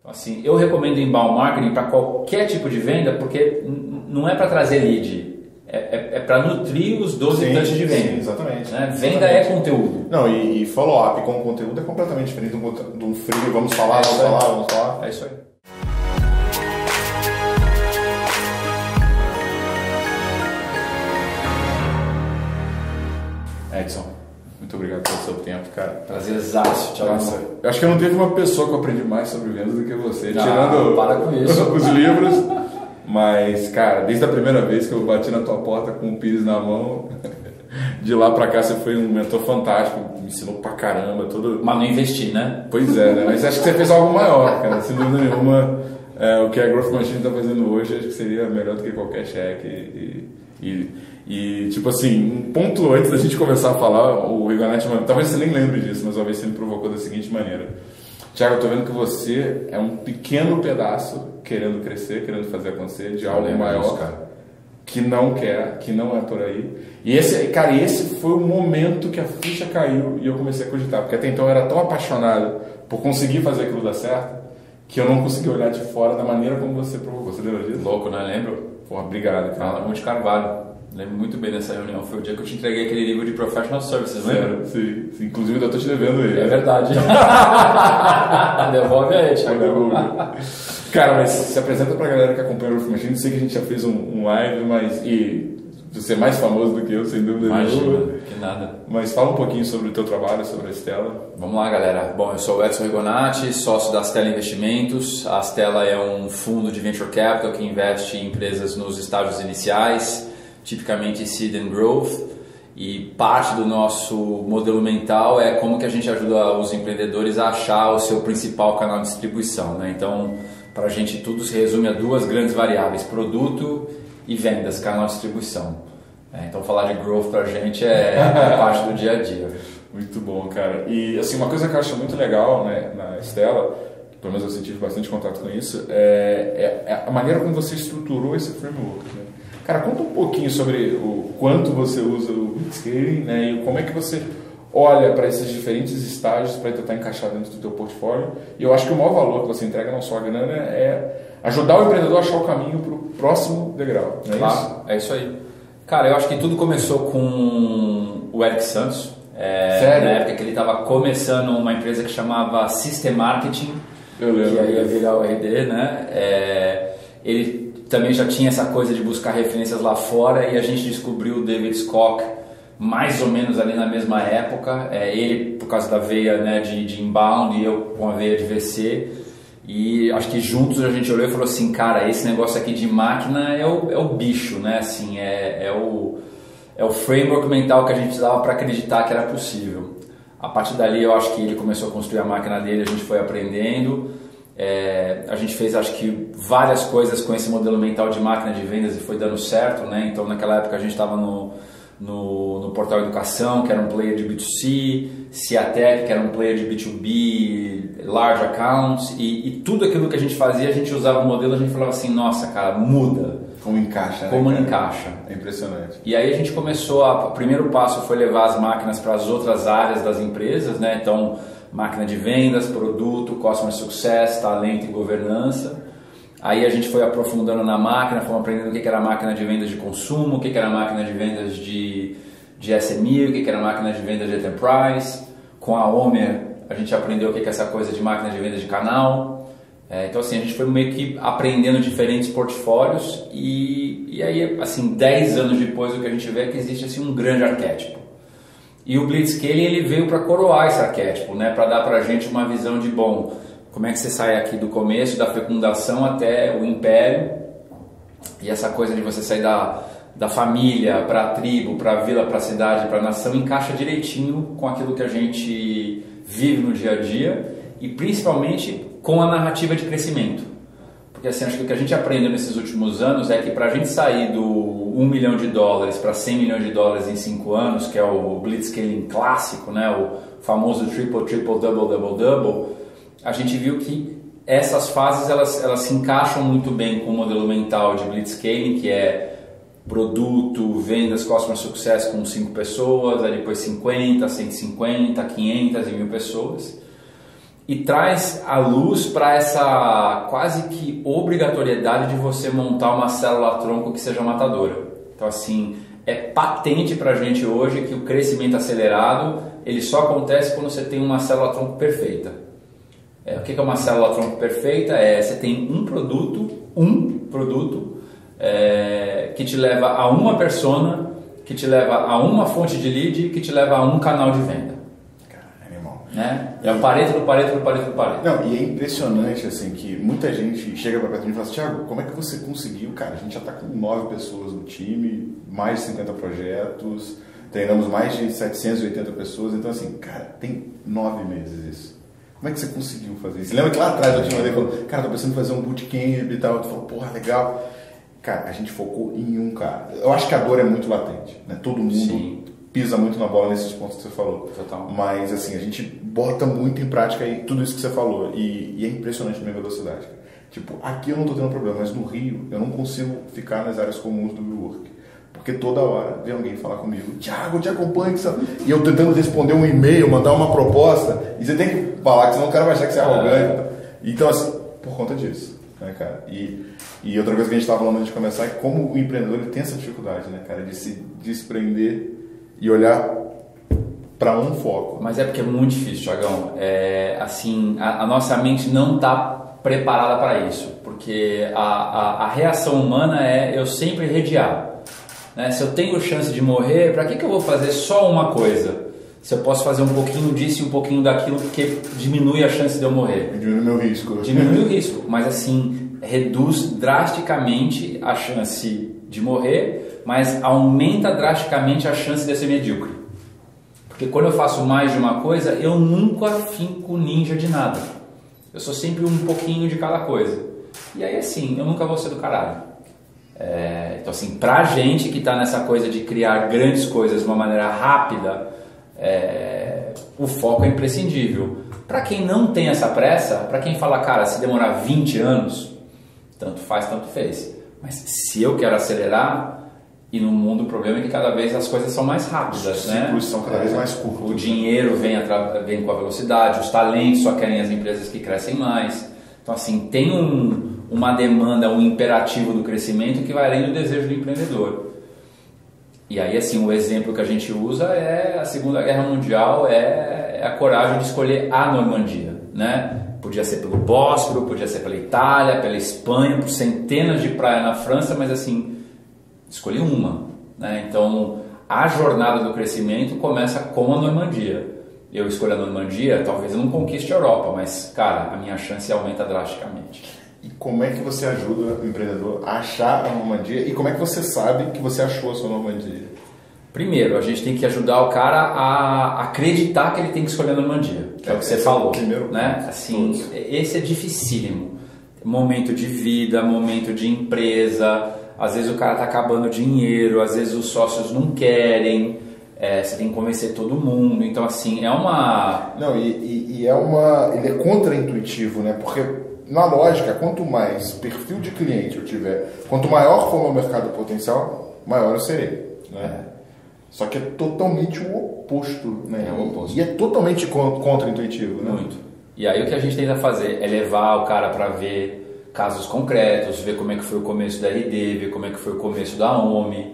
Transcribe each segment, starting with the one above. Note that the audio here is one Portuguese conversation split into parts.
Assim, eu recomendo inbound marketing para qualquer tipo de venda, porque não é para trazer lead, é para nutrir os 12 touches de venda. Sim, exatamente. Né? Venda é conteúdo. Não, e follow-up com conteúdo é completamente diferente de um free, vamos falar. É isso aí. Edson, muito obrigado pelo seu tempo, cara. Prazerzaço, tchau. Nossa, eu acho que eu não teve uma pessoa que eu aprendi mais sobre vendas do que você, tirando para com isso. os livros. Mas, cara, desde a primeira vez que eu bati na tua porta com o Pires na mão, de lá pra cá você foi um mentor fantástico, me ensinou pra caramba. Mas não investi, né? Pois é, né? Mas acho que você fez algo maior, cara, sem dúvida nenhuma. O que a Growth Machine está fazendo hoje acho que seria melhor do que qualquer cheque. E tipo assim, um ponto antes da gente começar a falar, o Rigonati, talvez você nem lembre disso, mas uma vez você me provocou da seguinte maneira: Thiago, eu tô vendo que você é um pequeno pedaço querendo crescer, querendo fazer acontecer de algo maior, cara, que não é por aí. E esse foi o momento que a ficha caiu e eu comecei a cogitar, porque até então eu era tão apaixonado por conseguir fazer aquilo dar certo, que eu não conseguia olhar de fora da maneira como você provocou. Você lembra disso? Louco, né? Lembro? Porra, obrigado, cara. Fala Monte Carvalho. Lembro muito bem dessa reunião. Foi o dia que eu te entreguei aquele livro de Professional Services, lembra? Sim. Inclusive eu tô te devendo ele. É verdade. Devolve aí, Thiago. Cara, mas se apresenta pra galera que acompanha o Growth Machine. Eu sei que a gente já fez um live, mas... E você é mais famoso do que eu, sem dúvida nenhuma. Imagina, que nada. Mas fala um pouquinho sobre o teu trabalho, sobre a Stella. Vamos lá, galera. Bom, eu sou o Edson Rigonati, sócio da Stella Investimentos. A Stella é um fundo de Venture Capital que investe em empresas nos estágios iniciais, tipicamente Seed and Growth. E parte do nosso modelo mental é como que a gente ajuda os empreendedores a achar o seu principal canal de distribuição, né? Então, para a gente tudo se resume a duas grandes variáveis: produto e vendas, canal de distribuição. Então falar de growth pra gente é parte do dia a dia. Muito bom, cara. E assim, uma coisa que eu acho muito legal, né, na Stella, pelo menos eu tive bastante contato com isso, é a maneira como você estruturou esse framework, né? Cara, conta um pouquinho sobre o quanto você usa o Blitzscaling, né, e como é que você olha para esses diferentes estágios para tentar encaixar dentro do teu portfólio. E eu acho que o maior valor que você entrega, não só a grana, é ajudar o empreendedor a achar o caminho para o próximo degrau. Não é claro, isso? É isso aí. Cara, eu acho que tudo começou com o Eric Santos. Sério? Na época que ele estava começando uma empresa que chamava System Marketing, eu lembro, que aí ia virar o RD, né? Ele também já tinha essa coisa de buscar referências lá fora, e a gente descobriu o David Scott mais ou menos ali na mesma época. Ele por causa da veia, né, de inbound, e eu com a veia de VC. E acho que juntos a gente olhou e falou assim: cara, esse negócio aqui de máquina é o bicho, né? Assim, é o framework mental que a gente precisava para acreditar que era possível. A partir dali eu acho que ele começou a construir a máquina dele, a gente foi aprendendo. A gente fez, acho que, várias coisas com esse modelo mental de máquina de vendas e foi dando certo, né? Então naquela época a gente estava no Portal Educação, que era um player de B2C, Ciatec, que era um player de B2B, large accounts, e tudo aquilo que a gente fazia, a gente usava o modelo, a gente falava assim: nossa, cara, muda. Como encaixa, né? Como encaixa. É impressionante. E aí a gente começou, o primeiro passo foi levar as máquinas para as outras áreas das empresas, né? Então, máquina de vendas, produto, customer success, talento e governança. Aí a gente foi aprofundando na máquina, fomos aprendendo o que era a máquina de vendas de consumo, o que era a máquina de vendas de SME, o que era a máquina de vendas de enterprise. Com a Homer a gente aprendeu o que é essa coisa de máquina de vendas de canal. Então assim, a gente foi meio que aprendendo diferentes portfólios, e aí assim, 10 anos depois o que a gente vê é que existe assim um grande arquétipo. E o Blitzscaling ele veio para coroar esse arquétipo, né? Para dar para a gente uma visão de, bom, como é que você sai aqui do começo, da fecundação até o império, e essa coisa de você sair da família para a tribo, para a vila, para a cidade, para a nação, encaixa direitinho com aquilo que a gente vive no dia a dia, e principalmente com a narrativa de crescimento. Porque assim, acho que o que a gente aprendeu nesses últimos anos é que para a gente sair do $1 milhão para $100 milhões em 5 anos, que é o Blitzscaling clássico, né? O famoso triple, triple, double, double, double, a gente viu que essas fases elas se encaixam muito bem com o modelo mental de Blitzscaling, que é produto, vendas, customer success com 5 pessoas, aí depois 50, 150, 500 e 1000 pessoas. e traz a luz para essa quase que obrigatoriedade de você montar uma célula-tronco que seja matadora. Então assim, é patente para a gente hoje que o crescimento acelerado ele só acontece quando você tem uma célula-tronco perfeita. O que é uma célula-tronco perfeita? Você tem um produto que te leva a uma persona, que te leva a uma fonte de lead, que te leva a um canal de venda. Né? É o Pareto do Pareto do Pareto do Pareto. Não, e é impressionante assim que muita gente chega para perto de mim e fala assim, Thiago, como é que você conseguiu? Cara, a gente já está com 9 pessoas no time, mais de 50 projetos, treinamos mais de 780 pessoas, então assim, cara, tem 9 meses isso. Como é que você conseguiu fazer isso? Você lembra que lá atrás eu tinha uma falou, cara, tô pensando em fazer um bootcamp e tal, tu falou, porra, legal. Cara, a gente focou em um cara. Eu acho que a dor é muito latente, né? Todo mundo... Sim. Pisa muito na bola nesses pontos que você falou. Total. Mas assim, a gente bota muito em prática aí tudo isso que você falou e é impressionante a minha velocidade. Tipo, aqui eu não tô tendo problema, mas no Rio eu não consigo ficar nas áreas comuns do WeWork. Porque toda hora vem alguém falar comigo, Thiago, eu te acompanho, e eu tentando responder um e-mail, mandar uma proposta, e você tem que falar, que senão o cara vai achar que você é arrogante. Então assim, por conta disso, né, cara? E outra coisa que a gente estava falando antes de começar é como o empreendedor ele tem essa dificuldade, né, cara, de se desprender e olhar para um foco. Mas é porque é muito difícil, Thiagão. Assim, a nossa mente não está preparada para isso, porque a reação humana é eu sempre rediar. Né? Se eu tenho chance de morrer, para que eu vou fazer só uma coisa? Se eu posso fazer um pouquinho disso e um pouquinho daquilo, porque diminui a chance de eu morrer. Diminui o meu risco. Diminui o risco, mas assim, reduz drasticamente a chance de morrer, mas aumenta drasticamente a chance de ser medíocre. Porque quando eu faço mais de uma coisa, eu nunca fico ninja de nada. Eu sou sempre um pouquinho de cada coisa. E aí assim, eu nunca vou ser do caralho. Então assim, pra gente que tá nessa coisa de criar grandes coisas de uma maneira rápida, o foco é imprescindível. Pra quem não tem essa pressa, pra quem fala, cara, se demorar 20 anos, tanto faz, tanto fez. Mas se eu quero acelerar, e no mundo o problema é que cada vez as coisas são mais rápidas, né? Os ciclos são cada vez mais curtos. O dinheiro vem com a velocidade, os talentos só querem as empresas que crescem mais. Então assim, tem uma demanda, um imperativo do crescimento que vai além do desejo do empreendedor. E aí assim, o exemplo que a gente usa é a Segunda Guerra Mundial, é a coragem de escolher a Normandia, né? Podia ser pelo Bósforo, podia ser pela Itália, pela Espanha, por centenas de praias na França, mas assim, escolhi uma, né? Então a jornada do crescimento começa com a Normandia. Eu escolho a Normandia, talvez eu não conquiste a Europa, mas cara, a minha chance aumenta drasticamente. E como é que você ajuda o empreendedor a achar a Normandia e como é que você sabe que você achou a sua Normandia? Primeiro, a gente tem que ajudar o cara a acreditar que ele tem que escolher a Normandia, que é o que você falou, né? Assim, esse é dificílimo. Momento de vida, momento de empresa, às vezes o cara está acabando dinheiro, às vezes os sócios não querem, você tem que convencer todo mundo, então assim, é uma... Não, ele é contraintuitivo, né? Porque na lógica, quanto mais perfil de cliente eu tiver, quanto maior for o meu mercado potencial, maior eu serei, né? Só que é totalmente o oposto, né? É o oposto. E é totalmente contraintuitivo, né? Muito. E aí o que a gente tenta fazer é levar o cara para ver casos concretos, ver como é que foi o começo da RD, ver como é que foi o começo da OMI.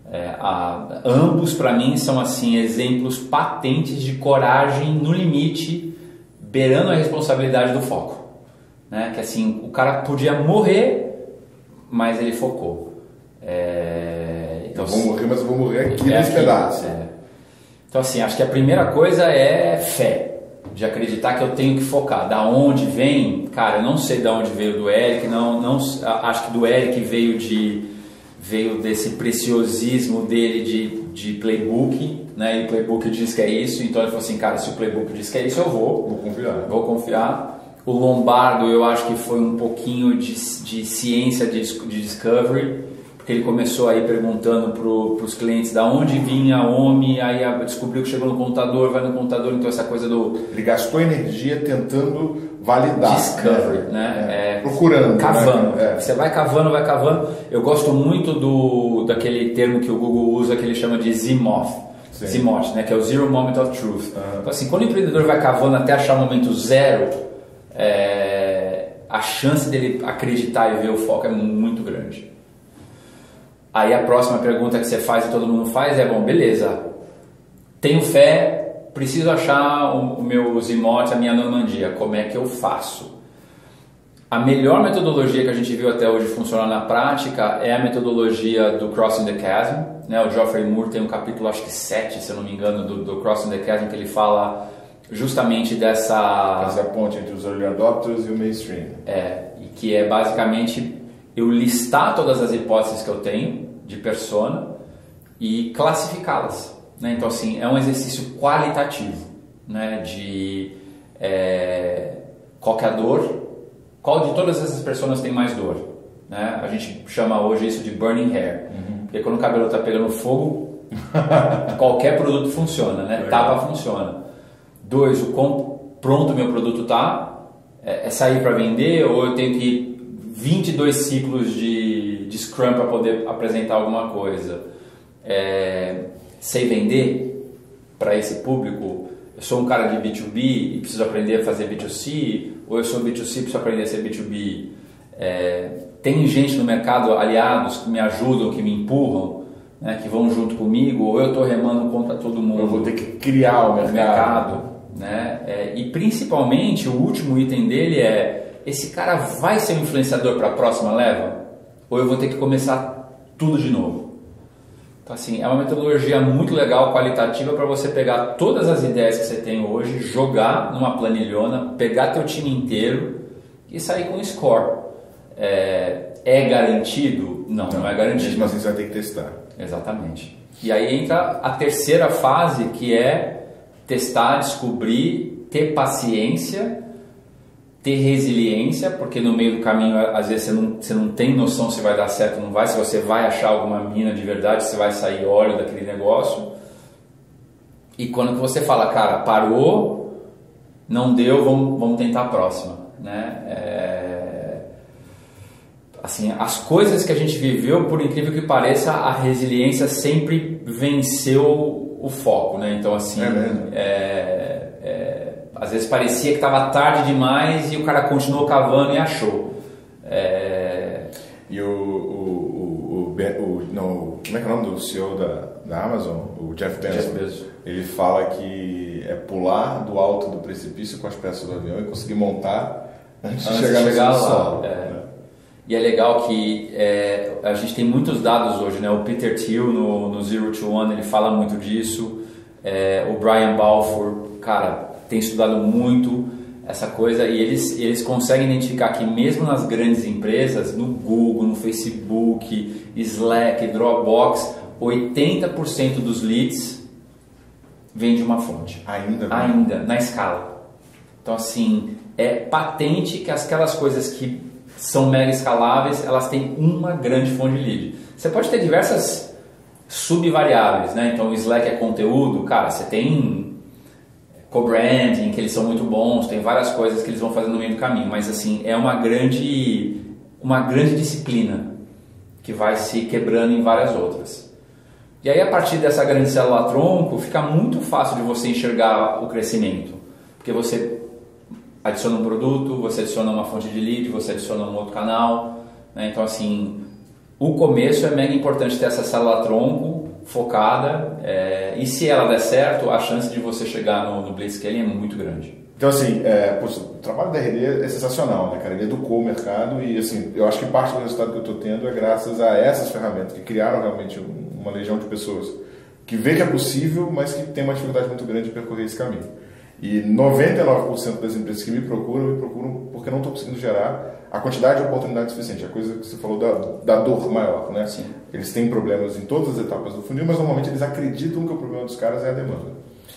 Ambos, para mim, são assim exemplos patentes de coragem no limite, beirando a responsabilidade do foco. Né? Que assim, o cara podia morrer, mas ele focou. Então, eu vou morrer, mas eu vou morrer aqui nesse pedaço. Então assim, acho que a primeira coisa é fé, de acreditar que eu tenho que focar. Da onde vem, cara, eu não sei de onde veio do Eric, não, acho que do Eric veio desse preciosismo dele de playbook, né? E o playbook diz que é isso, então ele falou assim, cara, se o playbook diz que é isso, eu vou confiar. O Lombardo, eu acho que foi um pouquinho de ciência de discovery, porque ele começou aí perguntando para os clientes da onde vinha a OMI, aí descobriu que chegou no computador, vai no computador, então essa coisa do... Ele gastou energia tentando validar. Discovery, né? Procurando. Cavando. Né? Você vai cavando. Eu gosto muito daquele termo que o Google usa, que ele chama de ZMOF. ZMOT, né, que é o Zero Moment of Truth. Então, assim, quando o empreendedor vai cavando até achar o momento zero, a chance dele acreditar e ver o foco é muito grande. Aí a próxima pergunta que você faz e todo mundo faz é, bom, beleza, tenho fé, preciso achar o meu ZMOT, a minha Normandia, como é que eu faço? A melhor metodologia que a gente viu até hoje funcionar na prática é a metodologia do Crossing the Chasm, né? O Geoffrey Moore tem um capítulo, acho que 7, se eu não me engano, do Crossing the Chasm, que ele fala justamente dessa... Fazer a ponte entre os early adopters e o mainstream. E que é basicamente eu listar todas as hipóteses que eu tenho de persona e classificá-las, né? Então, assim, é um exercício qualitativo, né? De qual que é a dor, qual de todas essas pessoas tem mais dor, né? A gente chama hoje isso de burning hair, porque quando o cabelo está pegando fogo, qualquer produto funciona, né? Tapa funciona. 2, o quão pronto o meu produto está, é sair para vender ou eu tenho que 22 ciclos de Scrum para poder apresentar alguma coisa. Sei vender para esse público? Eu sou um cara de B2B e preciso aprender a fazer B2C, ou eu sou B2C e preciso aprender a ser B2B? Tem gente no mercado, aliados, que me ajudam, que me empurram, né, que vão junto comigo, ou eu estou remando contra todo mundo? Eu vou ter que criar o mercado. Né? E principalmente o último item dele esse cara vai ser um influenciador para a próxima leva? Ou eu vou ter que começar tudo de novo? Então, assim, é uma metodologia muito legal, qualitativa, para você pegar todas as ideias que você tem hoje, jogar numa planilhona, pegar teu time inteiro e sair com um score. É garantido? Não é garantido. Mesmo assim você vai ter que testar. Exatamente. E aí entra a terceira fase, que é testar, descobrir, ter paciência, ter resiliência, porque no meio do caminho às vezes você não tem noção se vai dar certo ou não vai, se você vai achar alguma mina de verdade, se vai sair óleo daquele negócio. E quando você fala, cara, parou, não deu, vamos tentar a próxima, né? Assim, as coisas que a gente viveu, por incrível que pareça, a resiliência sempre venceu o foco, né? Então, assim, às vezes parecia que estava tarde demais e o cara continuou cavando e achou. E como é que é o nome do CEO da Amazon? O Jeff Bezos. Ele fala que é pular do alto do precipício com as peças do avião e conseguir montar antes de chegar no solo. E é legal que a gente tem muitos dados hoje, né? O Peter Thiel no Zero to One, ele fala muito disso. O Brian Balfour, cara, tem estudado muito essa coisa e eles conseguem identificar que mesmo nas grandes empresas, no Google, no Facebook, Slack, Dropbox, 80% dos leads vem de uma fonte. Ainda, na escala. Então, assim, é patente que aquelas coisas que são mega escaláveis, elas têm uma grande fonte de lead. Você pode ter diversas subvariáveis, né? Então o Slack é conteúdo, cara, você tem co-branding, que eles são muito bons, tem várias coisas que eles vão fazer no meio do caminho, mas assim, é uma grande disciplina que vai se quebrando em várias outras. E aí a partir dessa grande célula-tronco, fica muito fácil de você enxergar o crescimento, porque você adiciona um produto, você adiciona uma fonte de lead, você adiciona um outro canal, né? Então, assim, o começo é mega importante ter essa célula-tronco focada, e se ela der certo, a chance de você chegar no Blitzscaling é muito grande. Então, assim, o trabalho da RD é sensacional, né, cara? Ele educou o mercado e, assim, eu acho que parte do resultado que eu estou tendo é graças a essas ferramentas que criaram realmente uma legião de pessoas que vê que é possível, mas que tem uma dificuldade muito grande de percorrer esse caminho. E 99% das empresas que me procuram porque não estou conseguindo gerar a quantidade de oportunidade suficiente. A coisa que você falou da dor maior, né? Sim. Eles têm problemas em todas as etapas do funil, mas normalmente eles acreditam que o problema dos caras é a demanda.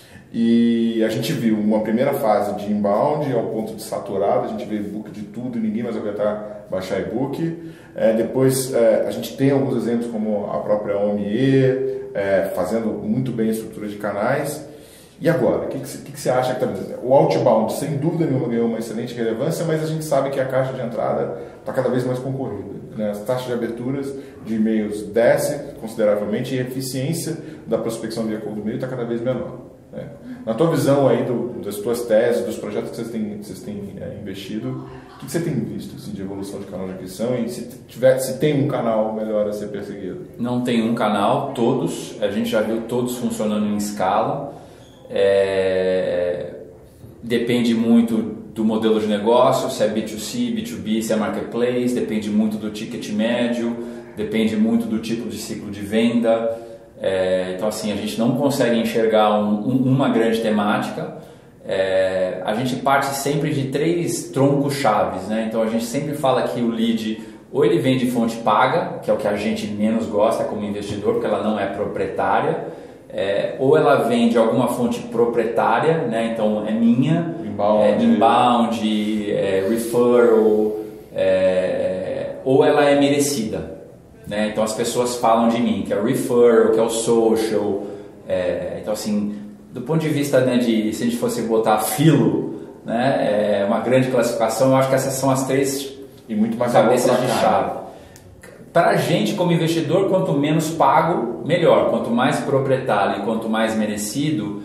E a gente viu uma primeira fase de inbound ao ponto de saturado, a gente vê e-book de tudo e ninguém mais aguentar baixar e-book. Depois a gente tem alguns exemplos como a própria OME, fazendo muito bem a estrutura de canais. E agora? O que você acha que está dizendo? O outbound, sem dúvida nenhuma, ganhou uma excelente relevância, mas a gente sabe que a caixa de entrada está cada vez mais concorrida, né? As taxas de aberturas de e-mails desce consideravelmente e a eficiência da prospecção via cold e-mail está cada vez menor, né? Na tua visão aí das tuas teses, dos projetos que vocês têm investido, o que você tem visto assim, de evolução de canal de aquisição e se tem um canal melhor a ser perseguido? Não tem um canal, todos, a gente já viu todos funcionando em escala. Depende muito do modelo de negócio, se é B2C, B2B, se é marketplace, depende muito do ticket médio, depende muito do tipo de ciclo de venda. Então assim, a gente não consegue enxergar uma grande temática. A gente parte sempre de 3 troncos chaves, né? Então a gente sempre fala que o lead ou ele vem de fonte paga, que é o que a gente menos gosta como investidor, porque ela não é proprietária, ou ela vem de alguma fonte proprietária, né? Então é minha, inbound, referral, ou ela é merecida, né? Então as pessoas falam de mim, que é o referral, que é o social. Então assim, do ponto de vista, né, se a gente fosse botar filo, né, uma grande classificação, eu acho que essas são as 3 e muito mais cabeças de chave. Para a gente, como investidor, quanto menos pago, melhor. Quanto mais proprietário e quanto mais merecido,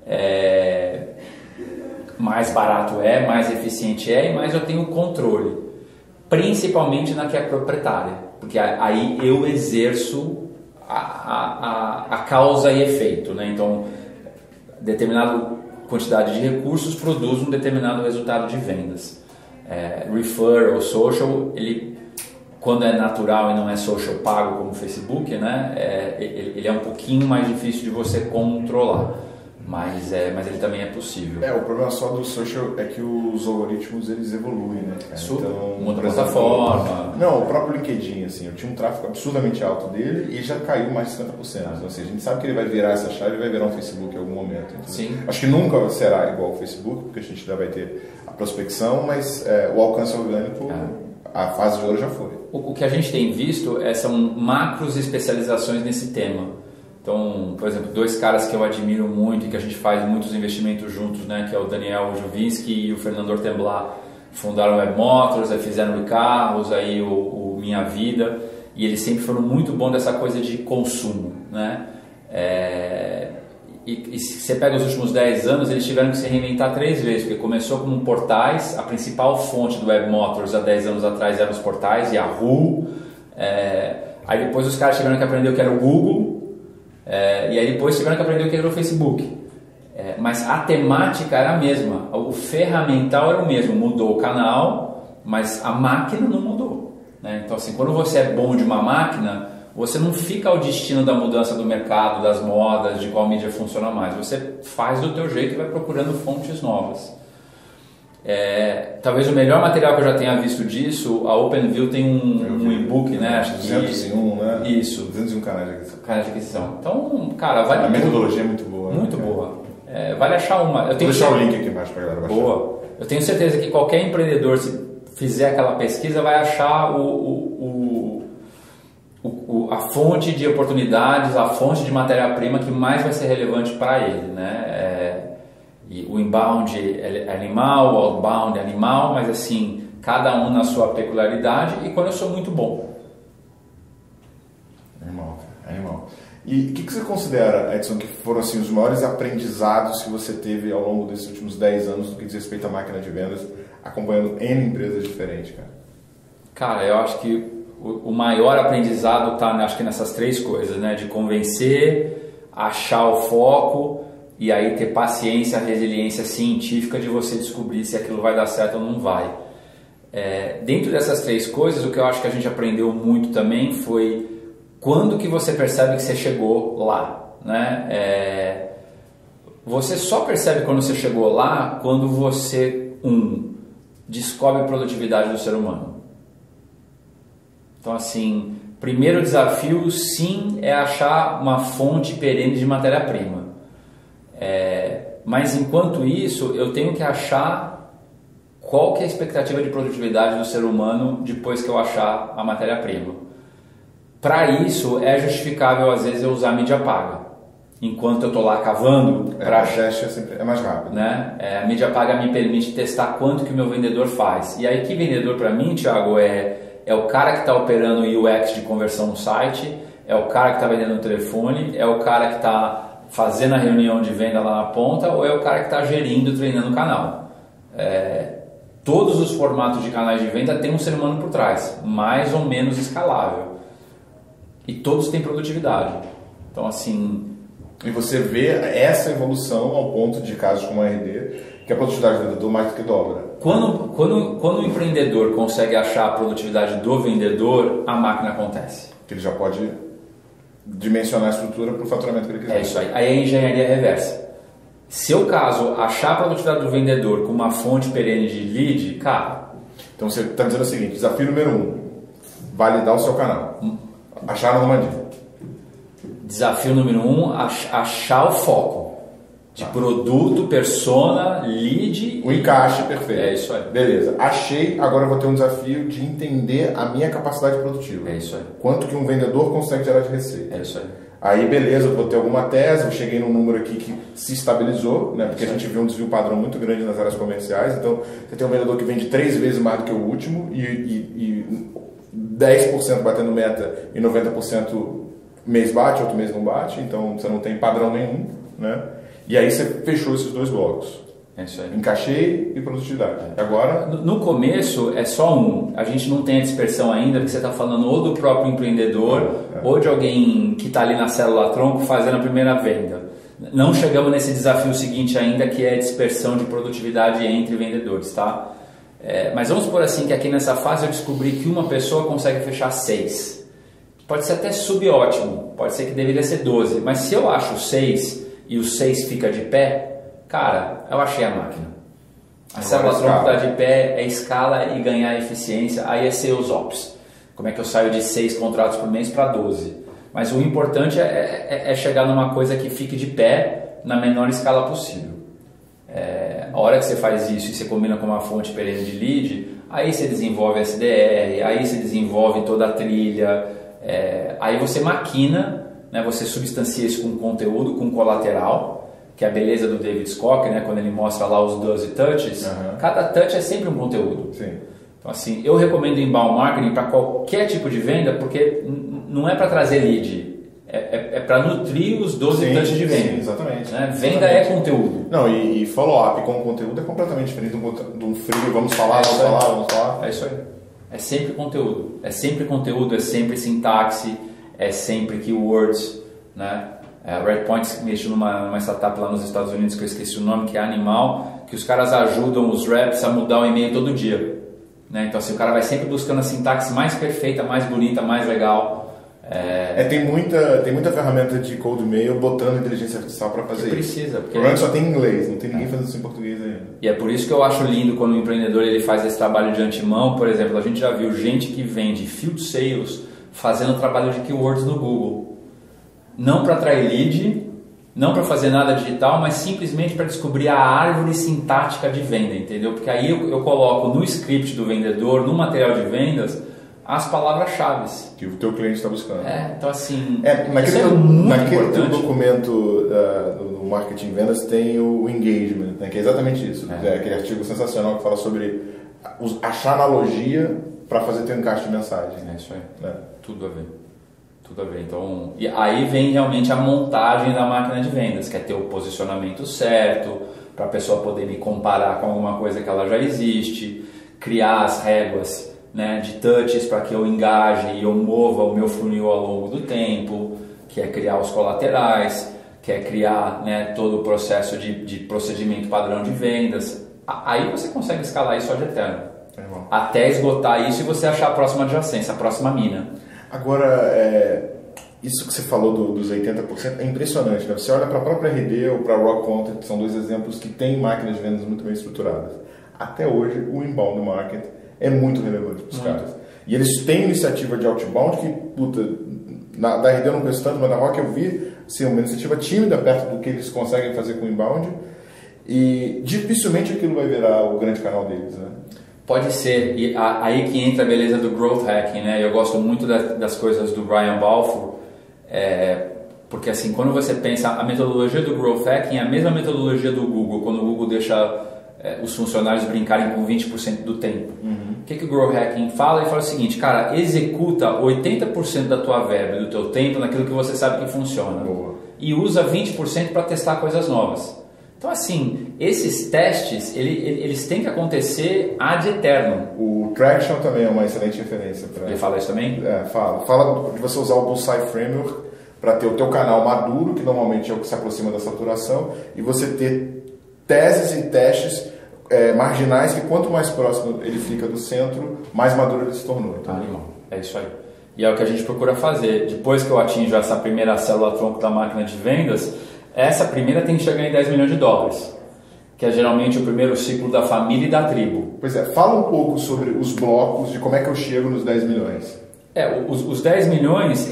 mais barato mais eficiente e mais eu tenho controle. Principalmente na que é proprietária, porque aí eu exerço a causa e efeito, né? Então, determinada quantidade de recursos produz um determinado resultado de vendas. Referral, social, quando é natural e não é social pago como o Facebook, né, ele é um pouquinho mais difícil de você controlar, mas ele também é possível. O problema só do social é que os algoritmos eles evoluem, né, cara? Então, muda a plataforma. Não, o próprio LinkedIn, assim, eu tinha um tráfego absurdamente alto dele e já caiu mais de 50%. Então, assim, a gente sabe que ele vai virar essa chave e vai virar um Facebook em algum momento. Então, sim. Acho que nunca será igual ao Facebook, porque a gente ainda vai ter a prospecção, mas o alcance orgânico... A fase de ouro já foi. O que a gente tem visto são macros especializações nesse tema. Então, por exemplo, 2 caras que eu admiro muito e que a gente faz muitos investimentos juntos, né, que é o Daniel Jovinski e o Fernando Ortemblat, fundaram o Web Motors, aí fizeram o carros, aí o Minha Vida, e eles sempre foram muito bons dessa coisa de consumo, né? E se você pega os últimos 10 anos, eles tiveram que se reinventar 3 vezes, porque começou como portais, a principal fonte do Web Motors há 10 anos atrás eram os portais, Yahoo, aí depois os caras tiveram que aprender o que era o Google, e aí depois tiveram que aprender o que era o Facebook. Mas a temática era a mesma, o ferramental era o mesmo, mudou o canal, mas a máquina não mudou, né? Então assim, quando você é bom de uma máquina, você não fica ao destino da mudança do mercado, das modas, de qual mídia funciona mais. Você faz do teu jeito e vai procurando fontes novas. Talvez o melhor material que eu já tenha visto disso, a OpenView tem um e-book, né? Acho que 201, né? Isso. 201 canais de aquisição. Canais de aquisição. Então, cara, vale... A metodologia é muito boa. Muito né? boa. Vale achar uma. Vou deixar o link aqui embaixo para a galera baixar. Boa. Eu tenho certeza que qualquer empreendedor, se fizer aquela pesquisa, vai achar a fonte de oportunidades, a fonte de matéria-prima que mais vai ser relevante para ele, né? E o inbound é animal, o outbound é animal, mas assim, cada um na sua peculiaridade e quando eu sou muito bom. Animal. E o que você considera, Edson, que foram assim, os maiores aprendizados que você teve ao longo desses últimos 10 anos no que diz respeito à máquina de vendas, acompanhando N empresas diferentes, cara? Cara, eu acho que o maior aprendizado está, acho que nessas 3 coisas, né? De convencer, achar o foco e aí ter paciência, resiliência científica de você descobrir se aquilo vai dar certo ou não vai. Dentro dessas 3 coisas, o que eu acho que a gente aprendeu muito também foi quando que você percebe que você chegou lá, né? Você só percebe quando você chegou lá quando você, descobre a produtividade do ser humano. Então, assim, primeiro desafio, sim, é achar uma fonte perene de matéria-prima. Mas, enquanto isso, eu tenho que achar qual que é a expectativa de produtividade do ser humano depois que eu achar a matéria-prima. Para isso, é justificável, às vezes, eu usar mídia paga. enquanto eu estou lá cavando, O teste é mais rápido. Né? A mídia paga me permite testar quanto que o meu vendedor faz. E aí que vendedor para mim, Thiago, é o cara que está operando o UX de conversão no site, é o cara que está vendendo no telefone, é o cara que está fazendo a reunião de venda lá na ponta, ou é o cara que está gerindo, treinando o canal. Todos os formatos de canais de venda têm um ser humano por trás, mais ou menos escalável. E todos têm produtividade. Então, assim... E você vê essa evolução ao ponto de casos como a RD, que a produtividade do vendedor mais do que dobra. Quando o empreendedor consegue achar a produtividade do vendedor, a máquina acontece. Que ele já pode dimensionar a estrutura para o faturamento que ele quiser. É isso aí. Aí é a engenharia reversa. Se eu caso achar a produtividade do vendedor com uma fonte perene de lead, cara... Então você está dizendo o seguinte, desafio número 1, validar o seu canal. Achar a Normandia. Desafio número 1, achar o foco. De produto, persona, lead... O encaixe perfeito. É isso aí. Beleza. Achei, agora eu vou ter um desafio de entender a minha capacidade produtiva. É isso aí. Quanto que um vendedor consegue gerar de receita. É isso aí. Aí, beleza, eu vou ter alguma tese, eu cheguei num número aqui que se estabilizou, né? Porque a gente viu um desvio padrão muito grande nas áreas comerciais. Então, você tem um vendedor que vende 3 vezes mais do que o último e 10% batendo meta e 90% mês bate, outro mês não bate. Então, você não tem padrão nenhum, né? E aí você fechou esses 2 blocos. É isso aí. Encaixei e produtividade. Agora... No começo é só um. A gente não tem a dispersão ainda, porque você está falando ou do próprio empreendedor ou de alguém que está ali na célula-tronco fazendo a primeira venda. Não chegamos nesse desafio seguinte ainda, que é a dispersão de produtividade entre vendedores, tá? Mas vamos por assim, que aqui nessa fase eu descobri que uma pessoa consegue fechar 6. Pode ser até subótimo, pode ser que deveria ser 12. Mas se eu acho 6 e o 6 fica de pé, cara, eu achei a máquina. A célula-tronco está de pé, é escala e ganhar eficiência, aí é seus ops. Como é que eu saio de 6 contratos por mês para 12? Mas o importante é chegar numa coisa que fique de pé na menor escala possível. A hora que você faz isso e você combina com uma fonte perene de lead, aí você desenvolve SDR, aí você desenvolve toda a trilha, aí você maquina, né, você substancia isso com conteúdo, com colateral, que é a beleza do David Scott, né, quando ele mostra lá os 12 touches. Cada touch é sempre um conteúdo. Sim. Então, assim, eu recomendo inbound marketing para qualquer tipo de venda, porque não é para trazer lead, é para nutrir os 12 touches de venda. Sim, exatamente. Né? Venda é conteúdo. Não, e follow-up com conteúdo é completamente diferente de um frio, vamos falar. É isso aí. É sempre conteúdo. É sempre sintaxe, é sempre keywords, né? A Redpoint mexeu numa startup lá nos Estados Unidos que eu esqueci o nome, que é Animal, que os caras ajudam os reps a mudar o e-mail todo dia. Né? Então, assim, o cara vai sempre buscando a sintaxe mais perfeita, mais bonita, mais legal. Tem muita ferramenta de cold mail botando inteligência artificial para fazer isso. Precisa. O problema só tem em inglês, não tem ninguém fazendo isso em português ainda. E é por isso que eu acho lindo quando o empreendedor ele faz esse trabalho de antemão. Por exemplo, a gente já viu gente que vende field sales fazendo trabalho de keywords no Google. Não para atrair lead, não para fazer nada digital, mas simplesmente para descobrir a árvore sintática de venda, entendeu? Porque aí eu coloco no script do vendedor, no material de vendas, as palavras-chave que o teu cliente está buscando. Então assim, naquele teu documento do marketing vendas tem o engagement, né, que é exatamente isso. Aquele artigo sensacional que fala sobre achar analogia para fazer teu encaixe de mensagem. É isso aí. Tudo a ver. Então, e aí vem realmente a montagem da máquina de vendas, que é ter o posicionamento certo, para a pessoa poder me comparar com alguma coisa que ela já existe, criar as réguas, né, de touches para que eu engaje e eu mova o meu funil ao longo do tempo, que é criar os colaterais, que é criar, né, todo o processo de procedimento padrão de vendas. Aí você consegue escalar isso ad eterno, até esgotar isso e você achar a próxima adjacência, a próxima mina. Agora, isso que você falou dos 80% é impressionante, né? Você olha para a própria RD ou para a Rock Content, que são 2 exemplos que têm máquinas de vendas muito bem estruturadas. Até hoje, o inbound market é muito relevante para os caras. E eles têm iniciativa de outbound que, da RD eu não conheço tanto, mas da Rock eu vi assim, uma iniciativa tímida perto do que eles conseguem fazer com o inbound. E dificilmente aquilo vai virar o grande canal deles, né? Pode ser, e aí que entra a beleza do growth hacking, né? Eu gosto muito das coisas do Brian Balfour. Porque assim, quando você pensa, a metodologia do Growth Hacking é a mesma metodologia do Google, quando o Google deixa os funcionários brincarem com 20% do tempo. O que o Growth Hacking fala? Ele fala o seguinte, cara, executa 80% da tua verba e do teu tempo naquilo que você sabe que funciona. Boa. E usa 20% para testar coisas novas. Então assim, esses testes, eles têm que acontecer ad eterno. O Traction também é uma excelente referência. Ele fala isso também? Fala de você usar o Bullseye Framework para ter o teu canal maduro, que normalmente é o que se aproxima da saturação, e você ter teses e testes marginais que quanto mais próximo ele fica do centro, mais maduro ele se tornou. Então, é isso aí. E é o que a gente procura fazer. Depois que eu atinjo essa primeira célula-tronco da máquina de vendas, essa primeira tem que chegar em 10 milhões de dólares, que é geralmente o primeiro ciclo da família e da tribo. Pois é, fala um pouco sobre os blocos, de como é que eu chego nos 10 milhões. Os 10 milhões,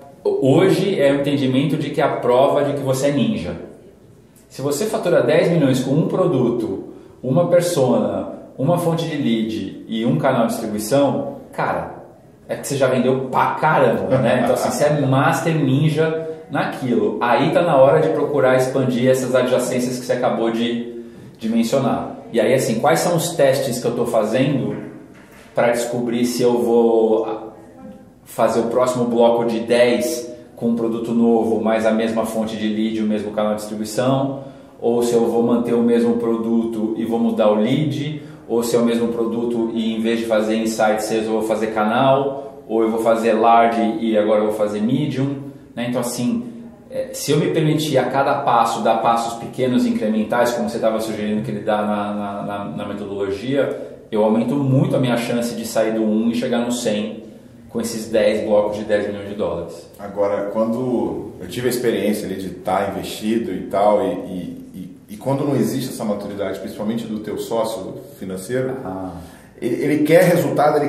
hoje é o entendimento de que é a prova de que você é ninja. Se você fatura 10 milhões com um produto, uma persona, uma fonte de lead e um canal de distribuição, cara, é que você já vendeu pra caramba, né? Então assim, você é master ninja naquilo. Aí tá na hora de procurar expandir essas adjacências que você acabou de mencionar. E aí assim, quais são os testes que eu estou fazendo para descobrir se eu vou fazer o próximo bloco de 10 com um produto novo, mais a mesma fonte de lead, o mesmo canal de distribuição, ou se eu vou manter o mesmo produto e vou mudar o lead, ou se é o mesmo produto e em vez de fazer insight sales eu vou fazer canal, ou eu vou fazer large e agora eu vou fazer medium, né? Então assim, se eu me permitir a cada passo dar passos pequenos e incrementais, como você estava sugerindo que ele dá na metodologia, eu aumento muito a minha chance de sair do 1 e chegar no 100 com esses 10 blocos de 10 milhões de dólares. Agora, quando eu tive a experiência ali de estar investido e tal, e quando não existe essa maturidade, principalmente do teu sócio financeiro, ele quer resultado,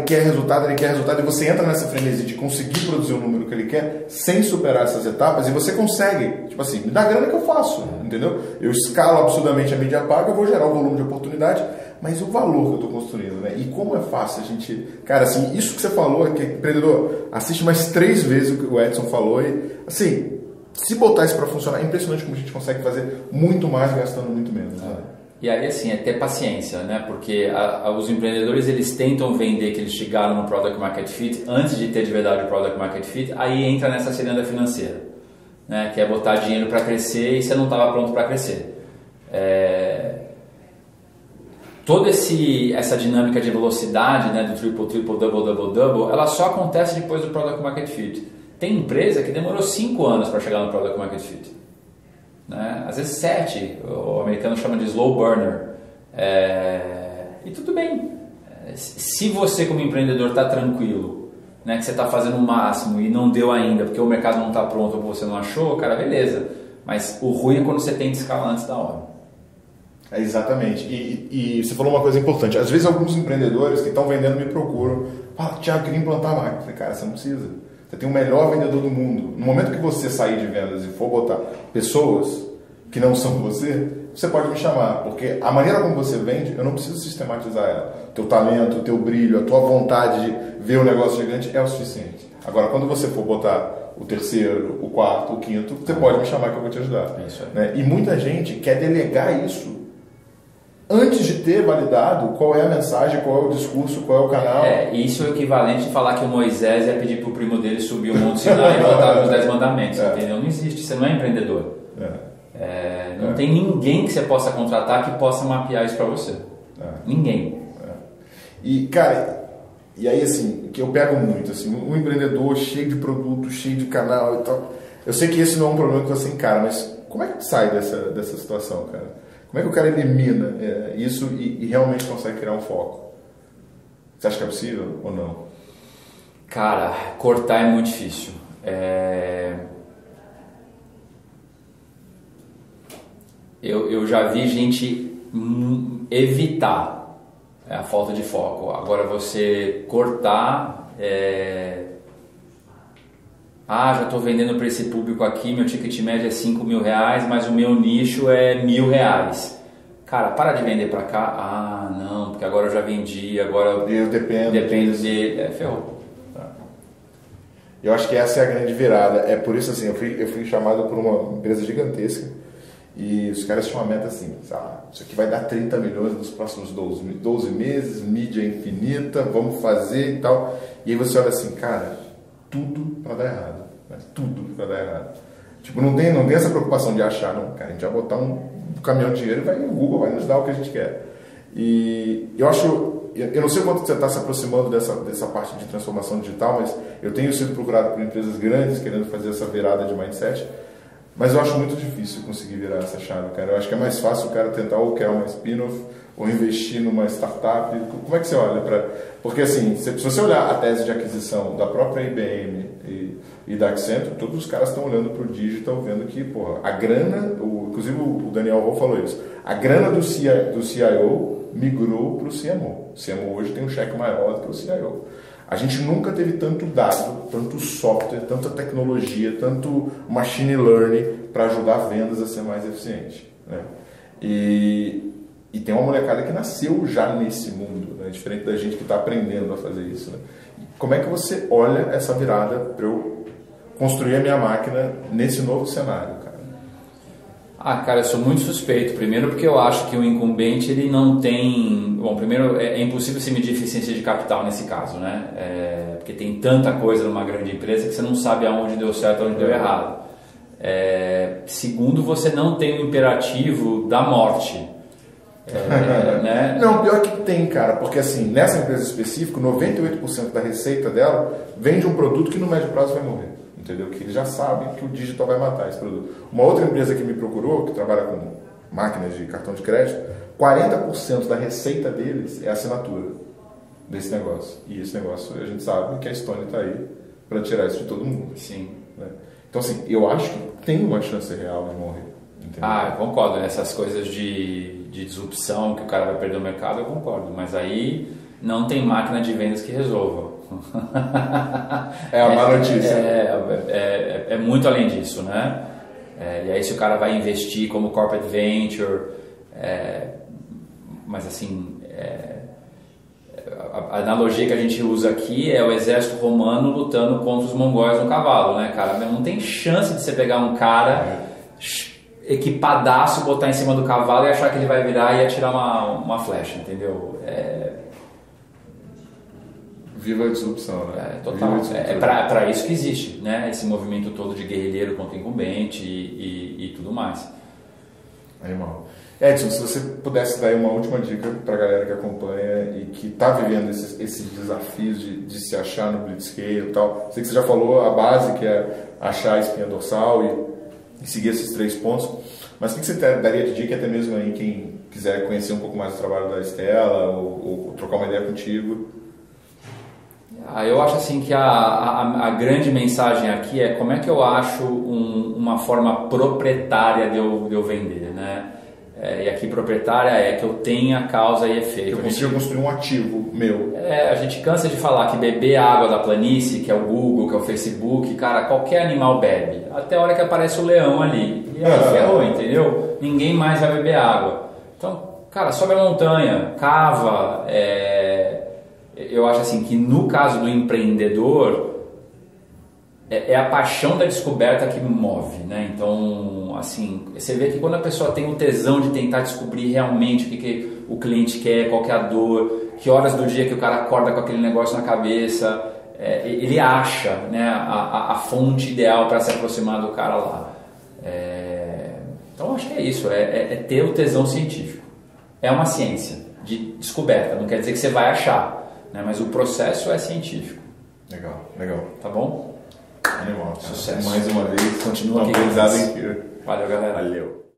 e você entra nessa frenesi de conseguir produzir o número que ele quer sem superar essas etapas, e você consegue, tipo assim, me dá grana que eu faço, entendeu? Eu escalo absurdamente a mídia paga, eu vou gerar um volume de oportunidade, mas o valor que eu estou construindo, né? E como é fácil a gente... Cara, assim, isso que você falou, que empreendedor, assiste mais 3 vezes o que o Edson falou e, assim, se botar isso para funcionar, é impressionante como a gente consegue fazer muito mais gastando muito menos, né? E aí, assim, é ter paciência, né? Porque os empreendedores, eles tentam vender que eles chegaram no Product Market Fit antes de ter de verdade o Product Market Fit, aí entra nessa ciranda financeira, né? Que é botar dinheiro para crescer e você não estava pronto para crescer. Toda essa dinâmica de velocidade, né, do triple, double, ela só acontece depois do Product Market Fit. Tem empresa que demorou 5 anos para chegar no Product Market Fit. Né? Às vezes 7, o americano chama de slow burner. E tudo bem. Se você como empreendedor está tranquilo, né, que você está fazendo o máximo e não deu ainda porque o mercado não está pronto ou você não achou, cara, beleza. Mas o ruim é quando você tem de escalar antes da hora. Exatamente. E você falou uma coisa importante. Às vezes alguns empreendedores que estão vendendo me procuram. Fala, Thiago, queria implantar a máquina. Eu falei, cara, você não precisa. Você tem o melhor vendedor do mundo. No momento que você sair de vendas e for botar pessoas que não são você pode me chamar. Porque a maneira como você vende, eu não preciso sistematizar ela. O teu talento, o teu brilho, a tua vontade de ver o negócio gigante é o suficiente. Agora, quando você for botar o terceiro, o quarto, o quinto, você pode me chamar que eu vou te ajudar. É isso aí. Né? E muita gente quer delegar isso antes de ter validado qual é a mensagem, qual é o discurso, qual é o canal. Isso é o equivalente de falar que o Moisés ia pedir para o primo dele subir o Monte Sinai e voltar nos 10 mandamentos, entendeu? Não existe, você não é empreendedor. Não tem ninguém que você possa contratar que possa mapear isso para você. Ninguém. E, cara, e aí assim, que eu pego muito, assim, um empreendedor cheio de produto, cheio de canal e tal, eu sei que esse não é um problema que você encara, mas como é que sai dessa situação, cara? Como é que o cara elimina isso e realmente consegue criar um foco? Você acha que é possível ou não? Cara, cortar é muito difícil. Eu já vi gente evitar a falta de foco. Agora você cortar... já estou vendendo para esse público aqui, meu ticket médio é R$5.000, mas o meu nicho é R$1.000. Cara, para de vender para cá. Não, porque agora eu já vendi, agora eu dependo dele. Ferrou. Eu acho que essa é a grande virada. É por isso, assim, eu fui chamado por uma empresa gigantesca e os caras tinham uma meta assim, isso aqui vai dar 30 milhões nos próximos 12 meses, mídia infinita, vamos fazer e tal. E aí você olha assim, cara, tudo para dar errado. Né? Tudo para dar errado. Tipo, não tem essa preocupação de achar, não, cara, a gente vai botar um caminhão de dinheiro e vai, o Google vai nos dar o que a gente quer. E eu não sei quanto você está se aproximando dessa parte de transformação digital, mas eu tenho sido procurado por empresas grandes querendo fazer essa virada de mindset, mas eu acho muito difícil conseguir virar essa chave, cara. Eu acho que é mais fácil o cara tentar ou criar uma spin-off ou investir numa startup. Como é que você olha para... Porque assim, se você olhar a tese de aquisição da própria IBM e da Accenture, todos os caras estão olhando para o digital, vendo que, porra, a grana, inclusive o Daniel Ho falou isso, a grana do CIO migrou para o CMO. O CMO hoje tem um cheque maior do que o CIO. A gente nunca teve tanto dado, tanto software, tanta tecnologia, tanto machine learning para ajudar vendas a ser mais eficiente. Né? E tem uma molecada que nasceu já nesse mundo, né? Diferente da gente que está aprendendo a fazer isso. Né? Como é que você olha essa virada para eu construir a minha máquina nesse novo cenário, cara? Cara, eu sou muito suspeito. Primeiro porque eu acho que o incumbente ele não tem... Bom, primeiro é impossível se medir eficiência de capital nesse caso, né? Porque tem tanta coisa numa grande empresa que você não sabe aonde deu certo e aonde deu errado. Segundo, você não tem o imperativo da morte. Né? Não, pior que tem, cara, porque assim, nessa empresa específica, 98% da receita dela vem de um produto que no médio prazo vai morrer. Entendeu? Que eles já sabem que o digital vai matar esse produto. Uma outra empresa que me procurou, que trabalha com máquinas de cartão de crédito, 40% da receita deles é assinatura desse negócio. E esse negócio, a gente sabe que a Stone está aí para tirar isso de todo mundo. Sim. Né? Então, assim, eu acho que tem uma chance real de morrer. Entendeu? Eu concordo. Essas coisas de disrupção, que o cara vai perder o mercado, eu concordo. Mas aí não tem máquina de vendas que resolva. É a má notícia. É muito além disso, né? E aí se o cara vai investir como corporate venture, mas assim, a analogia que a gente usa aqui é o exército romano lutando contra os mongóis no cavalo, né, cara? Não tem chance de você pegar um cara equipadaço, botar em cima do cavalo e achar que ele vai virar e atirar uma flecha, entendeu? Viva a disrupção, né? Total. É para isso que existe, né? Esse movimento todo de guerrilheiro contra incumbente e tudo mais. Animal. Edson, se você pudesse dar aí uma última dica para a galera que acompanha e que está vivendo esses desafios de se achar no Blitzscale e tal. Sei que você já falou a base, que é achar a espinha dorsal e seguir esses 3 pontos. Mas o que você daria de dica, até mesmo aí quem quiser conhecer um pouco mais do trabalho da Estela ou trocar uma ideia contigo? Eu acho assim que a grande mensagem aqui é como é que eu acho uma forma proprietária de eu vender, né? E aqui proprietária é que eu tenha causa e efeito. Eu consigo construir um ativo meu. A gente cansa de falar que beber água da planície, que é o Google, que é o Facebook, cara, qualquer animal bebe. Até a hora que aparece o leão ali. E aí ferrou, entendeu? Ninguém mais vai beber água. Então, cara, sobe a montanha, cava. Eu acho assim que no caso do empreendedor é a paixão da descoberta que move, né? Então, assim, você vê que quando a pessoa tem o tesão de tentar descobrir realmente o que o cliente quer, qual que é a dor, que horas do dia que o cara acorda com aquele negócio na cabeça, ele acha, né, a fonte ideal para se aproximar do cara lá. Então, acho que é isso, é ter o tesão científico. É uma ciência de descoberta, não quer dizer que você vai achar. Né? Mas o processo é científico. Legal. Tá bom? Animal. Sucesso. Mais uma vez, continua aqui. Aprendizado inteiro. Valeu, galera. Valeu.